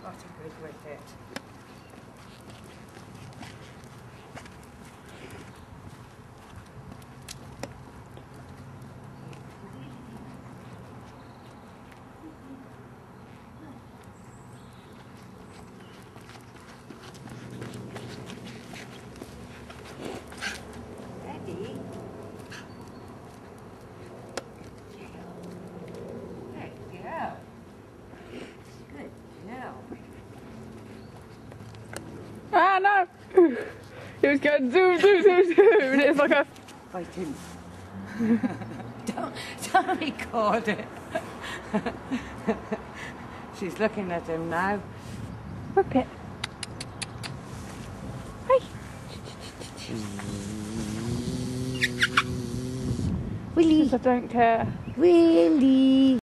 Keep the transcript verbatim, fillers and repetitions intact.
pretty good with it. Ready? Good girl. Good girl. Ah, no! It was going zoom, zoom, zoom, zoom, and it's like a... Fighting. don't, don't record it. She's looking at him now. Whip it. Hey! Willie. I don't care. Willie.